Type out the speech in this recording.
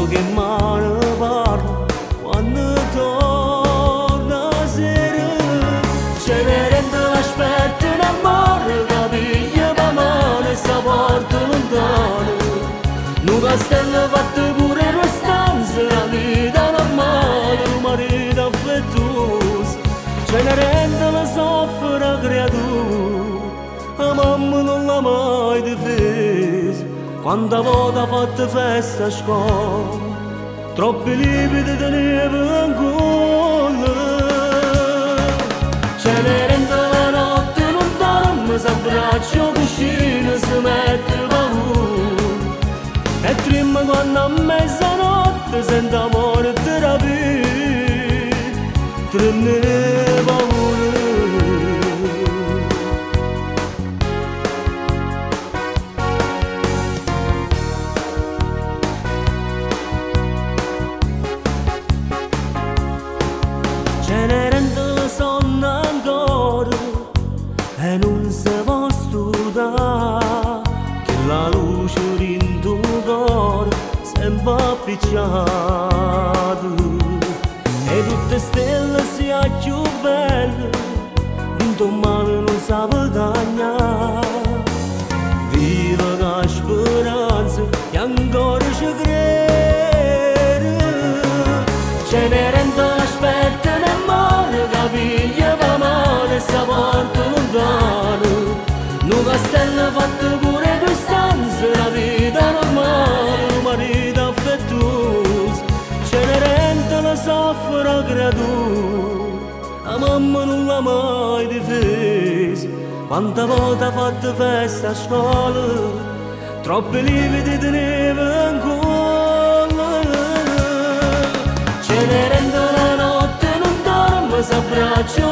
che male parla quando torna sera. Cenerente l'aspetta un amore che piglia per mano e sta porta lontano. Un castello fatto pure due stanze, la vita normale, un marito affettuoso. Cenerente la soffre creatura, la mamma non l'ha mai difesa. Quando volte ha fatto festa a scuola, troppi libri teneva in cuore. Cenerente la notte non dorme, s'abbraccia vicino, si mette paura. E trema quando a mezzanotte sente amore e terapia, treme paura. Cenerente la sonno ancora e non si può studiare, che la luce dentro il cuore sempre appicciata. E tutte stelle sia più belle, dentro male non sa guadagnare. Viva la speranza e ancora ci crede. Cenerente l'aspetta un amore che piglia per mano e sta porta lontano. Un castello fatto pure due stanze, la vita normale, un marito affettuoso. Cenerente la soffre creatura, la mamma non l'ha mai difesa. Quante volte ha fatto festa a scuola, troppi lividi teneva in cuore. Cenerente la notte non dorme, s'abbraccia